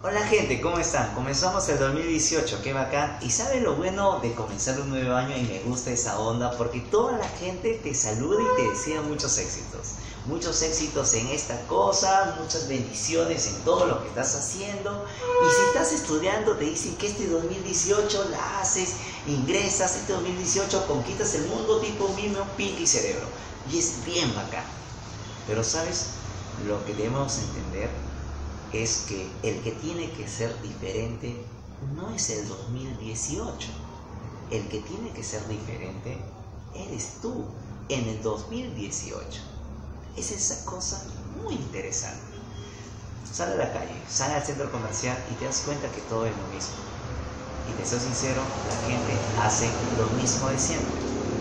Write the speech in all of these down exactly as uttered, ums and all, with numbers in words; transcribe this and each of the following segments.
Hola gente, ¿cómo están? Comenzamos el dos mil dieciocho, qué bacán. Y ¿sabe lo bueno de comenzar un nuevo año? Y me gusta esa onda porque toda la gente te saluda y te desea muchos éxitos. Muchos éxitos en esta cosa, muchas bendiciones en todo lo que estás haciendo. Y si estás estudiando te dicen que este dos mil dieciocho la haces, ingresas, este dos mil dieciocho conquistas el mundo tipo mimo, pinky cerebro. Y es bien bacán. Pero ¿sabes? Lo que debemos entender es que el que tiene que ser diferente no es el dos mil dieciocho. El que tiene que ser diferente eres tú en el dos mil dieciocho. Es esa cosa muy interesante. Sale a la calle, sale al centro comercial y te das cuenta que todo es lo mismo. Y te soy sincero, la gente hace lo mismo de siempre.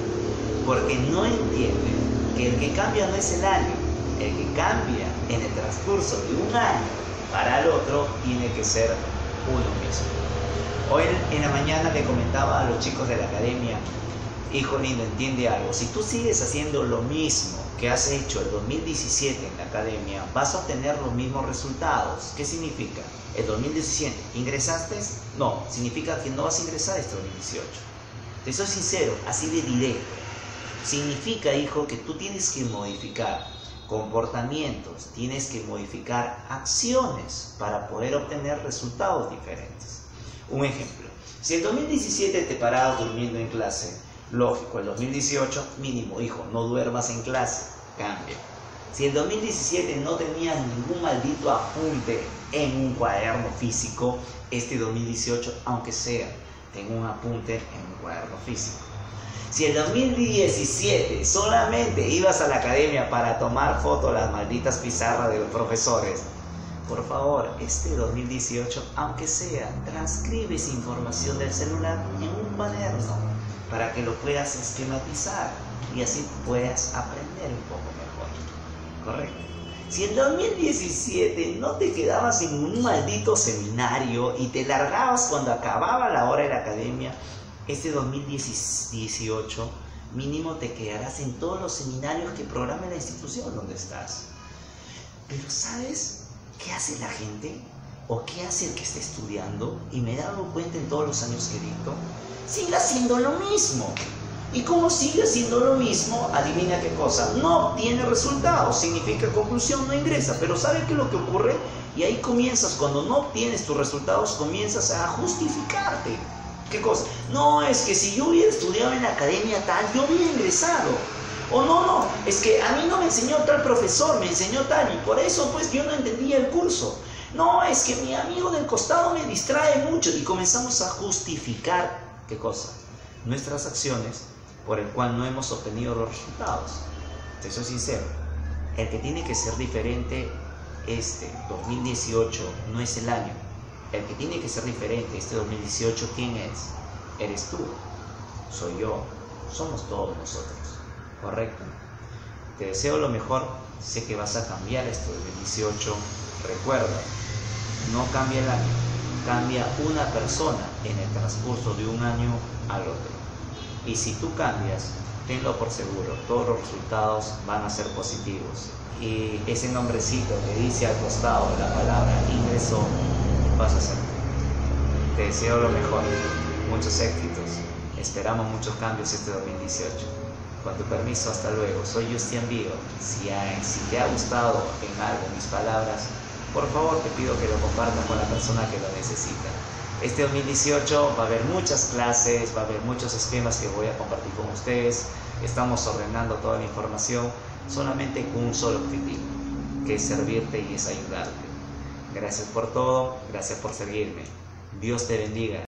Porque no entienden que el que cambia no es el año. El que cambia en el transcurso de un año para el otro tiene que ser uno mismo. Hoy en la mañana le comentaba a los chicos de la academia: hijo lindo, entiende algo, si tú sigues haciendo lo mismo que has hecho el dos mil diecisiete en la academia, vas a obtener los mismos resultados. ¿Qué significa? El dos mil diecisiete, ¿ingresaste? No, significa que no vas a ingresar este dos mil dieciocho. Te soy sincero, así de directo. Significa, hijo, que tú tienes que modificar comportamientos, tienes que modificar acciones para poder obtener resultados diferentes. Un ejemplo, si el dos mil diecisiete te parabas durmiendo en clase, lógico, el dos mil dieciocho mínimo, hijo, no duermas en clase, cambia. Si el dos mil diecisiete no tenías ningún maldito apunte en un cuaderno físico, este dos mil dieciocho, aunque sea, ten un apunte en un cuaderno físico. Si el dos mil diecisiete solamente ibas a la academia para tomar fotos de las malditas pizarras de los profesores, por favor, este dos mil dieciocho, aunque sea, transcribe esa información del celular en un cuaderno para que lo puedas esquematizar y así puedas aprender un poco mejor. ¿Correcto? Si el dos mil diecisiete no te quedabas en un maldito seminario y te largabas cuando acababa la hora de la academia, este dos mil dieciocho mínimo te quedarás en todos los seminarios que programa la institución donde estás. Pero ¿sabes qué hace la gente? ¿O qué hace el que está estudiando? Y me he dado cuenta en todos los años que dicto, sigue haciendo lo mismo. Y como sigue haciendo lo mismo, adivina qué cosa, no obtiene resultados, significa conclusión, no ingresa. Pero ¿sabe qué es lo que ocurre? Y ahí comienzas, cuando no obtienes tus resultados, comienzas a justificarte. ¿Qué cosa? No, es que si yo hubiera estudiado en la academia tal, yo hubiera ingresado. O no, no, es que a mí no me enseñó tal profesor, me enseñó tal, y por eso pues yo no entendía el curso. No, es que mi amigo del costado me distrae mucho. Y comenzamos a justificar, ¿qué cosa? Nuestras acciones por el cual no hemos obtenido los resultados. Te soy sincero, el que tiene que ser diferente este dos mil dieciocho no es el año. El que tiene que ser diferente este dos mil dieciocho, ¿quién es? Eres tú, soy yo, somos todos nosotros, ¿correcto? Te deseo lo mejor, sé que vas a cambiar este dos mil dieciocho. Recuerda, no cambia el año, cambia una persona en el transcurso de un año al otro. Y si tú cambias, tenlo por seguro, todos los resultados van a ser positivos. Y ese nombrecito que dice al costado de la palabra ingresó, vas a hacer. Te deseo lo mejor, muchos éxitos, esperamos muchos cambios este dos mil dieciocho. Con tu permiso, hasta luego. Soy Justian Vigo. Si, hay, si te ha gustado en algo mis palabras, por favor te pido que lo compartas con la persona que lo necesita. Este dos mil dieciocho va a haber muchas clases, va a haber muchos esquemas que voy a compartir con ustedes. Estamos ordenando toda la información solamente con un solo objetivo, que es servirte y es ayudarte. Gracias por todo, gracias por seguirme. Dios te bendiga.